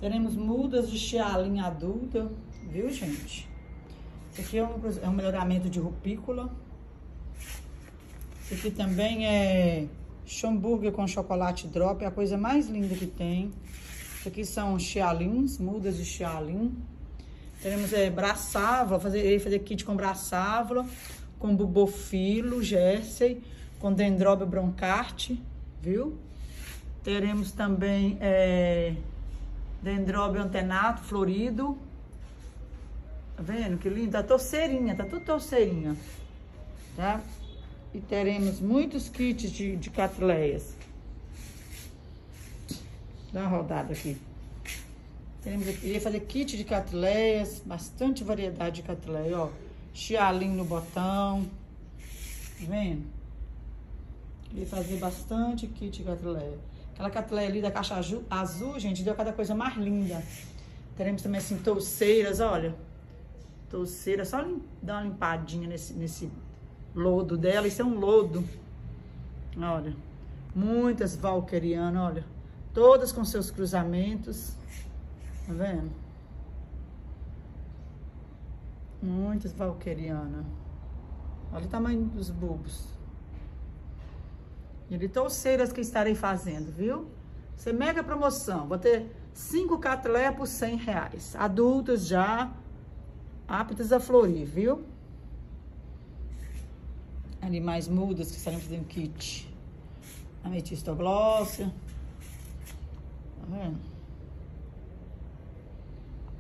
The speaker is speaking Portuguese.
Teremos mudas de Xiaolin adulta, viu, gente? Esse aqui é um melhoramento de rupícula. Esse aqui também é Schamburger com chocolate drop, é a coisa mais linda que tem. Isso aqui são Xiaolins, mudas de Xiaolin. Teremos braçávola, fazer kit com braçávola, com bubofilo, jersey, com dendróbio broncarte, viu? Teremos também dendróbio antenato florido. Tá vendo que lindo? Tá torceirinha, tá tudo torceirinha, tá? E teremos muitos kits de catleias. Dá uma rodada aqui. Teremos aqui, ia fazer kit de catleias, bastante variedade de catleia, ó. Xiaolin no botão, tá vendo? Ia fazer bastante kit de catleia. Aquela catleia ali da caixa azul, gente, deu cada coisa mais linda. Teremos também assim touceiras, olha. Touceira, só dar uma limpadinha nesse lodo dela. Isso é um lodo. Olha. Muitas valquerianas, olha. Todas com seus cruzamentos. Tá vendo? Muitas valquerianas. Olha o tamanho dos bulbos. E de touceiras que estarei fazendo, viu? Isso é mega promoção. Vou ter 5 catleias por R$100. Adultas já, aptas a florir, viu? Ali mais mudas que estaremos fazendo kit. Ametista glóssea. Tá vendo?